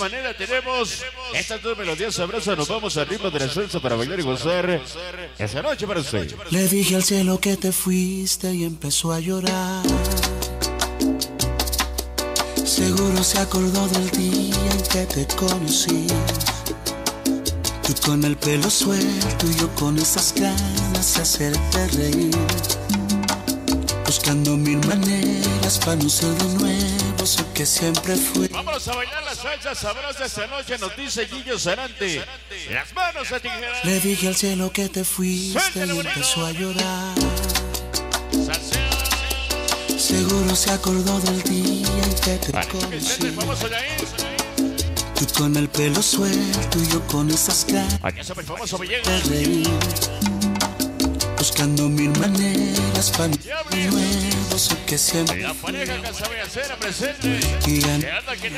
manera tenemos estas dos melodías sabrosas. Nos vamos al ritmo de la salsa para bailar y gozar esa noche para usted. Le dije al cielo que te fuiste y empezó a llorar. Seguro se acordó del día en que te conocí. Tú con el pelo suelto y yo con esas ganas de hacerte reír. Buscando mil maneras para no ser de nuevo eso que siempre fui. Vamos a bailar la salsa sabrosa esta noche, nos dice Guillo Sarante. Las manos a tijeras. Le dije al cielo que te fuiste y empezó a llorar. Seguro se acordó del día en que te conocí. Tú con el pelo suelto y yo con esas ganas de reír. Buscando mil maneras para no nuevo eso que siempre. La pareja que sabe hacer presente. Y ya no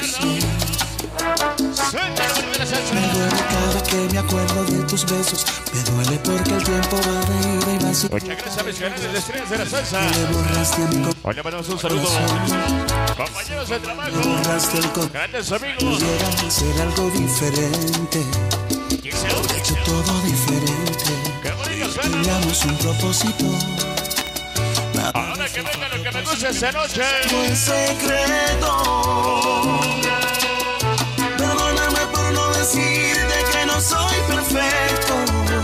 me duele cada que me acuerdo de tus besos. Me duele porque el tiempo va de ida y va sin. Muchas gracias a mis grandes estrellas de la salsa. Le borraste a mi hoy le mandamos un saludo. Compañeros de trabajo. borraste el corazón. Grandes amigos. Pudiera hacer algo diferente. He hecho todo diferente. Qué bonito suena. Teníamos un propósito. Ahora que venga lo que me gusta esta noche. Fue secreto. Perdóname por no decirte que no soy perfecto.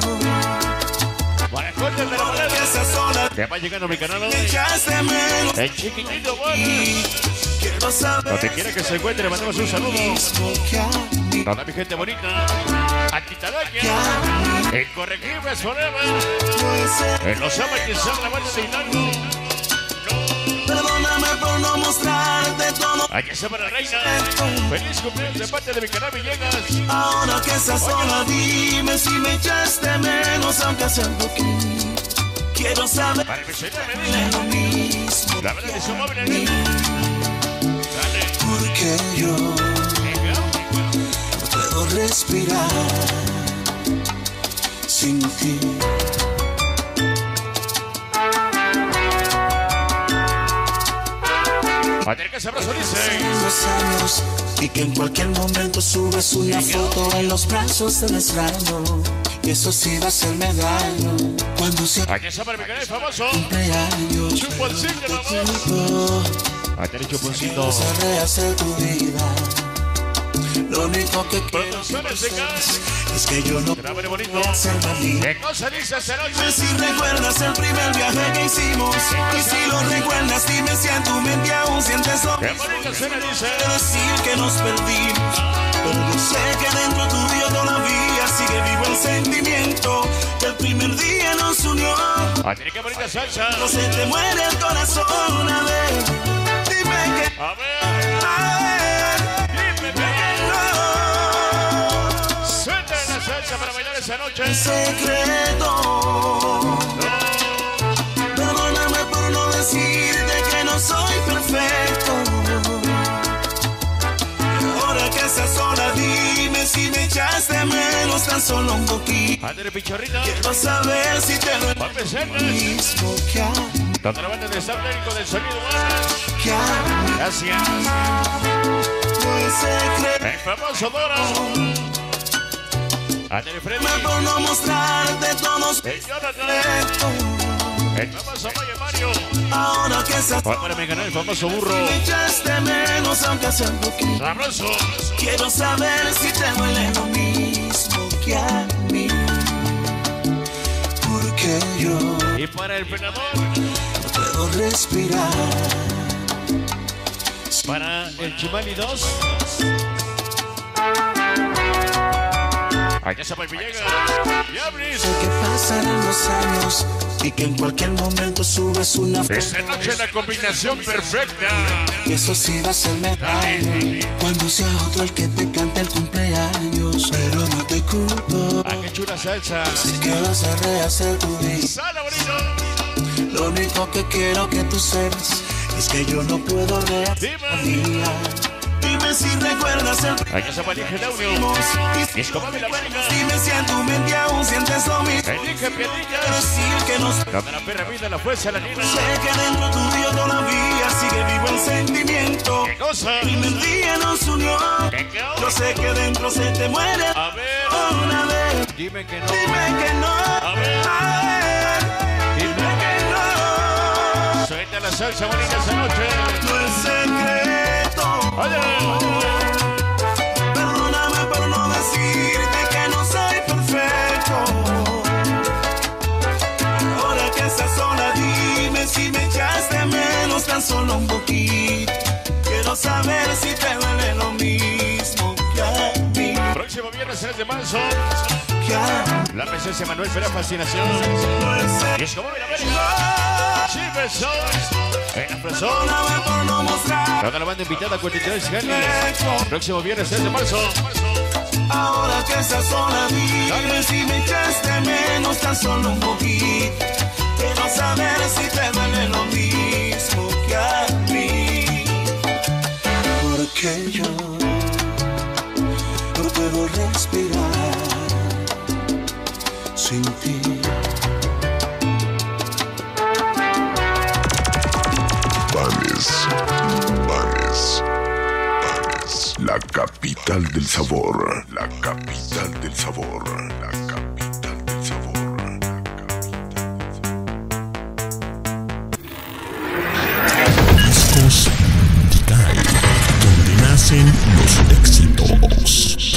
Para cortes de la moneda. Esa sola Que va llegando a mi canal hoy. me echaste menos. El chiquitito bueno. Quiero saber. Donde quiera que se encuentre, le mandamos un saludo. Mismo que a mí. Toda mi gente bonita. Antitalaña. Incorregibles forever. En los amas que son la banda de Hidalgo. Perdóname por no mostrarte todo. Aquí se para la reina. Feliz cumpleaños de parte de mi canal Villegas. Ahora que estás sola, dime si me echaste menos, aunque sea un poquito. Quiero saber Para mi señora Medina. lo mismo. La verdad de su móvil en Dale. Porque yo no puedo respirar sin ti. A tener que sabroso dice. Los años y que en cualquier momento subes una foto en los brazos del extraño. Y eso sí va a hacerme daño cuando sea Aquí está para mi canal famoso. cumpleaños. Chuponcito, la voz. Tiempo A tener chuponcito. vas a rehacer tu vida. Lo único que quiero que Producciones de gas. sepas es que yo no Grave bonito. voy a ser feliz. ¿Qué cosa dice esta Dime noche? si recuerdas el primer viaje que hicimos. Y si lo recuerdas, dime si en tu mente aún sientes lo Qué mismo. bonita suena dice. Quiero decir que nos perdimos, pero yo sé que dentro tuyo todavía sigue vivo el sentimiento que el primer día nos unió. A tener que bonita salsa. No se te muere el corazón, a ver, dime que A ver. Dime, no. suelta la salsa para bailar esa noche. Secreto. Perdóname por no decirte que no soy perfecto. Y ahora que estás sola, dime si me echaste menos, tan solo un poquito. A tener pichorrita. Quiero saber si te lo Juan Becerra. mismo que a mí, Toda la banda de staff técnico del sonido. que a mí. Gracias. Fue secreto. El famoso Dora. A tener Freddy. Por no mostrarte todos El Jonathan. perfectos. El famoso Mario. Ahora que estás Hoy para mi canal el famoso burro. me echaste menos, aunque sea un poquito. Sabroso. Quiero saber si te duele lo mismo que a mí. Porque yo Y para el peinador. no puedo respirar. Para el Chimali 2. Allá está para el Villegas. Diablis. Sé que pasarán los años y que en cualquier momento subes una foto. Esta noche la combinación perfecta. Y eso sí va a hacerme daño cuando sea otro el que te cante el cumpleaños. Pero no te culpo, Ah, qué chula salsa. sé que vas a rehacer tu vida. Sala bonito. Lo único que quiero que tú sepas es que yo no puedo rehacer la vida. Dime si recuerdas el Allá está para el Inge Daunio. Disco Móvil América. Dime si en tu mente aún sientes lo mismo. El Inge Quiero Piedrillas. decir que no sé Donde la perra vida, la fuerza, la niña. que dentro tuyo todavía sigue vivo el sentimiento. ¿Qué cosa? Y el día nos unió. Yo sé que dentro se te muere. A ver. Una vez. Dime que no. Dime que no. A ver. Dime que no. Suelta la salsa bonita esa noche. No es secreto. Oye. Perdóname por no decirte que no soy perfecto. Ahora que estás sola, dime si me echaste menos tan solo un poquito. Quiero saber si te duele lo mismo que a mí. Próximo viernes 3 de marzo. Que a La presencia de Manuel Pérez Fascinación. no es Y es como América. Sí, besos. En la persona. Perdóname por no mostrar. Toda la banda invitada a 43 Gani. Próximo viernes 3 de marzo. Ahora que estás sola, dime si me echaste menos tan solo un poquito. Quiero saber si te duele lo mismo que a mí. Porque yo no puedo respirar sin ti. La capital del sabor, la capital del sabor, la capital del sabor, la capital del sabor. Discos Sky, donde nacen los éxitos.